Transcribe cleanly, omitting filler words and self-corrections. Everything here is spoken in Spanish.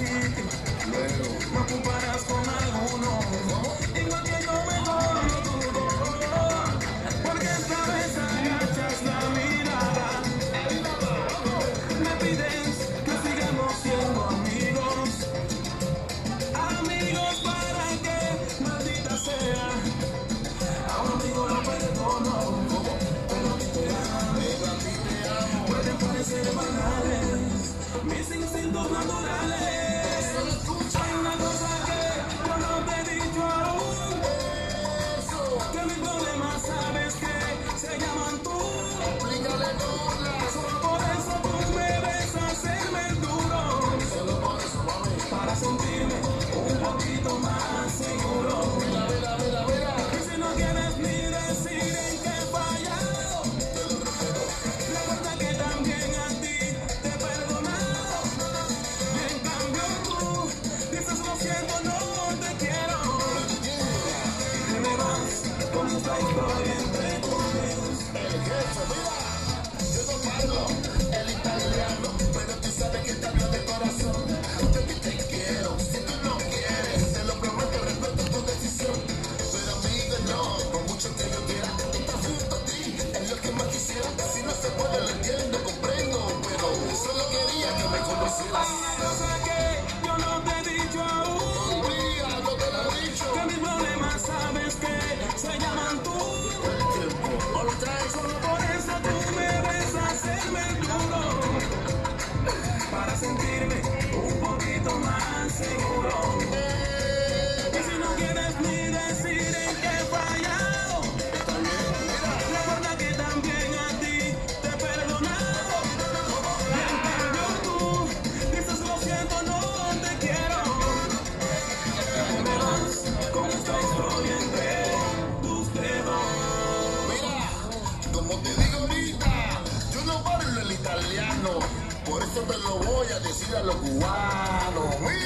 sitio. Luego me ocuparás con alguno. Igual que yo me dudo. Porque esta vez agachas la mirada. Me pides que sigamos siendo amigos. Amigos para que, maldita sea. A un amigo lo perdono. Pero a ti te amo. Pueden parecer banales mis instintos naturales. Hay una cosa que yo no te he dicho aún. Que mis problemas sabes que se llaman tú. Solo por eso tú me ves hacerme el duro. Solo por eso, mami. Para sentirme un poquito más seguro. Y si no quieres ni decir en qué he fallado, recuerda que también a ti te he perdonado. Y en cambio tú dices lo siento, no te quiero. Y me vas con esta historia entre tus dedos. El jefe, mira, yo no parlo el italiano, pero tú sabes que te hablo de corazón. Yo que te quiero, si tú no quieres, te lo prometo, respeto tu decisión. Pero amigo, no, por mucho que yo quiera, estar junto a ti es lo que más quisiera. Si no se puede, lo entiendo, comprendo, pero solo quería que me conocieras. Hay una cosa que yo no te he dicho aún. Mira, no te lo he dicho. Que mis problemas sabes que se llaman tú. El tiempo, no lo traes. Solo por eso tú me ves hacerme el duro. Para sentirme un poquito más seguro. Y si no quieres ni decir en qué he fallado, recuerda que también a ti te he perdonado. Y en cambio tú dices lo siento, no te quiero. Y me vas con esta historia entre tus dedos. Mira, como te digo ahorita, yo no hablo el italiano, por eso te lo voy a decir a los cubanos. Mira.